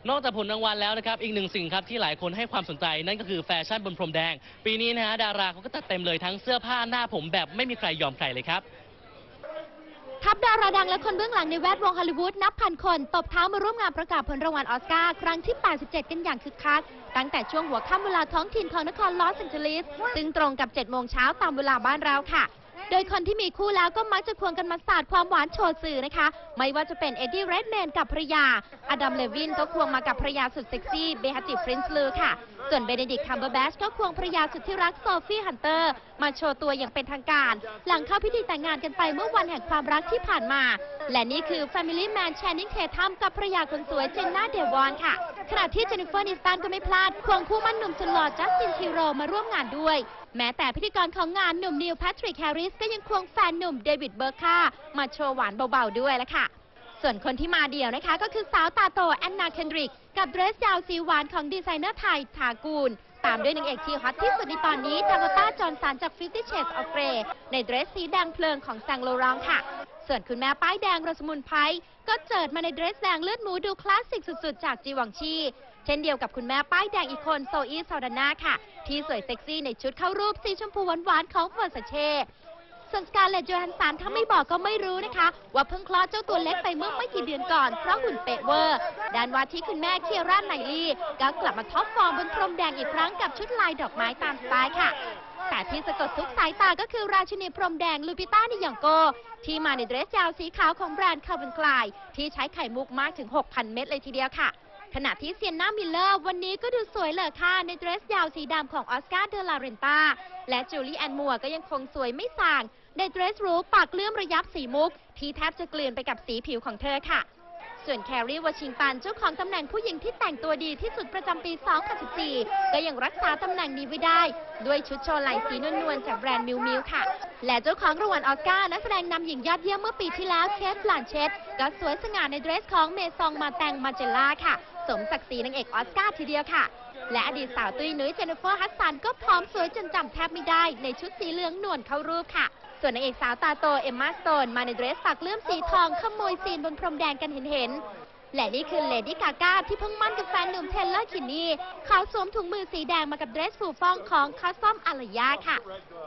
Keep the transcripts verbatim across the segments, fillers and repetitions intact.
นอกจากผลรางวัลแล้วนะครับอีกหนึ่งสิ่งครับที่หลายคนให้ความสนใจนั่นก็คือแฟชั่นบนพรมแดงปีนี้นะฮะดาราเขาก็จัดเต็มเลยทั้งเสื้อผ้าหน้าผมแบบไม่มีใครยอมใครเลยครับทัพดาราดังและคนเบื้องหลังในแวดวงฮอลลีวูดนับพันคนตบเท้ามาร่วมงานประกาศผลรางวัลออสการ์ครั้งที่ แปดสิบเจ็ด กันอย่างคึกคักตั้งแต่ช่วงหัวค่ำเวลาท้องถิ่นของนครลอสแอนเจลิสซึ่งตรงกับ เจ็ด โมงเช้าตามเวลาบ้านเราค่ะโดยคนที่มีคู่แล้วก็มักจะควงกันมาสาดความหวานโชว์สื่อนะคะไม่ว่าจะเป็นเอ็ดดี้ เรดแมนกับภรรยาอดัม เลวินก็ควงมากับภรรยาสุดเซ็กซี่เบฮาติ ฟรินซ์ลูค่ะส่วนเบเนดิกต์ คัมเบอร์แบชก็ควงภรรยาสุดที่รักโซฟี่ ฮันเตอร์มาโชว์ตัวอย่างเป็นทางการหลังเข้าพิธีแต่งงานกันไปเมื่อวันแห่งความรักที่ผ่านมาและนี่คือ Family Man แชนนิง เททัมกับภรรยาคนสวยเจนน่า เดวอนค่ะขณะที่เจนนิเฟอร์ นิสตันก็ไม่พลาดควงคู่มั่นหนุ่มสุดหล่อจัสติน ทิโรมาร่วมงานด้วยแม้แต่พิธีกรของงานหนุ่มนิว แพทริก แฮร์ริสก็ยังควงแฟนหนุ่มเดวิด เบอร์ค่ามาโชว์หวานเบาๆด้วยละค่ะส่วนคนที่มาเดี่ยวนะคะก็คือสาวตาโตแอนนา เคนดริกกับเดรสยาวสีหวานของดีไซเนอร์ไทยทากูลตามด้วยนางเอกที่ฮอตที่สุดในตอนนี้ดาโกต้า จอห์นสันจาก ฟิฟตี้ เชดส์ ออฟ เกรย์ ในเดรสสีแดงเพลิงของแซงโลรองค่ะส่วนคุณแม่ป้ายแดงรสมุนไพรก็เจิดมาในเดรสแดงเลือดหมูดูคลาสสิกสุดๆจากจีวังชีเช่นเดียวกับคุณแม่ป้ายแดงอีกคนโซอีซาดาน่าค่ะที่สวยเซ็กซี่ในชุดเข้ารูปสีชมพูหวานๆของเวอร์ซาเช่ส่วนสกาเลต โจฮันสันถ้าไม่บอกก็ไม่รู้นะคะว่าเพิ่งคลอดเจ้าตัวเล็กไปเมื่อไม่กี่เดือนก่อนเพราะหุ่นเป๊ะเวอร์ด้านว่าที่คุณแม่เคียร่า ไนลี่ก็กลับมาท็อปฟอร์มบนพรมแดงอีกครั้งกับชุดลายดอกไม้ตามสไตล์ค่ะแต่ที่สะกดทุกสายตาก็คือราชินีพรมแดงลูปิต้า นิยองโกที่มาในเดรสยาวสีขาวของแบรนด์ คาร์เวน คลายที่ใช้ไข่มุกมากถึง หกพัน เม็ดเลยทีเดียวค่ะขณะที่เซียนน่า มิลเลอร์วันนี้ก็ดูสวยเหลือค่ะในเดรสยาวสีดำของออสการ์ เดลาเรนตาและจูลี่ แอนมัวร์ก็ยังคงสวยไม่ส่างในเดรสหรูปากเลื่อมระยับสีมุกที่แทบจะกลืนไปกับสีผิวของเธอค่ะส่วนแคร์รี วอชิงตันเจ้าของตำแหน่งผู้หญิงที่แต่งตัวดีที่สุดประจำปี สองพันสิบสี่ ก็ยังรักษาตำแหน่งนี้ไว้ได้ด้วยชุดโชว์ไหล่สีนวลๆจากแบรนด์ มิวมิวค่ะและเจ้าของรางวัลออสการ์นักแสดงนำหญิงยอดเยี่ยมเมื่อปีที่แล้วเคท บลันเชตก็สวยสง่าในเดรสของเมซอง มาแตง มาเจล่าค่ะสมศักดิ์ศรีนางเอกออสการ์ทีเดียวค่ะและอดีตสาวตุ้ยนุ้ย เจนนิเฟอร์ ฮัดสันก็พร้อมสวยจนจำแทบไม่ได้ในชุดสีเหลืองนวลเข้ารูปค่ะส่วนนางเอกสาวตาโต เอมมา สโตนมาในเดรสปากเลื่อมสีทองขโมยซีนบนพรมแดงกันเห็นๆและนี่คือเลดี้กาก้าที่เพิ่งมั่นกับแฟนหนุ่มเทเลอร์ คินนี่เขาสวมถุงมือสีแดงมากับเดรสฟูฟ่องของคาซอม อารยาค่ะ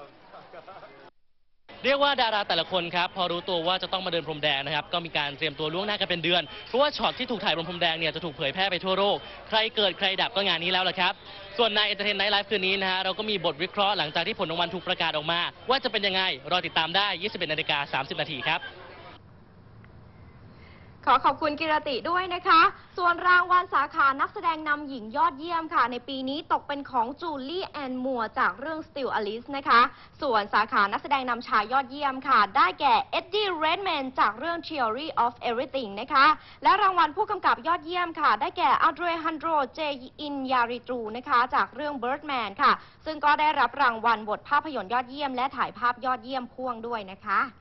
เรียกว่าดาราแต่ละคนครับพอรู้ตัวว่าจะต้องมาเดินพรมแดงนะครับก็มีการเตรียมตัวล่วงหน้ากันเป็นเดือนเพราะว่าช็อตที่ถูกถ่ายบนพรมแดงเนี่ยจะถูกเผยแพร่ไปทั่วโลกใครเกิดใครดับก็งานนี้แล้วล่ะครับส่วนในเอนเตอร์เทนไนท์ไลฟ์คืนนี้นะฮะเราก็มีบทวิเคราะห์หลังจากที่ผลรางวัลถูกประกาศออกมาว่าจะเป็นยังไงรอติดตามได้ ยี่สิบเอ็ดนาฬิกาสามสิบนาทีครับขอขอบคุณกิรติด้วยนะคะส่วนรางวัลสาขานักแสดงนำหญิงยอดเยี่ยมค่ะในปีนี้ตกเป็นของจูลี่ แอน มัวร์จากเรื่อง Still Alice นะคะส่วนสาขานักแสดงนำชายยอดเยี่ยมค่ะได้แก่เอ็ดดี้ เรดแมนจากเรื่อง Theory of Everything นะคะและรางวัลผู้กำกับยอดเยี่ยมค่ะได้แก่อัลเดรฮันโดร เจอินยาริตรูนะคะจากเรื่อง Birdman ค่ะซึ่งก็ได้รับรางวัลบทภาพยนตร์ยอดเยี่ยมและถ่ายภาพยอดเยี่ยมพ่วงด้วยนะคะ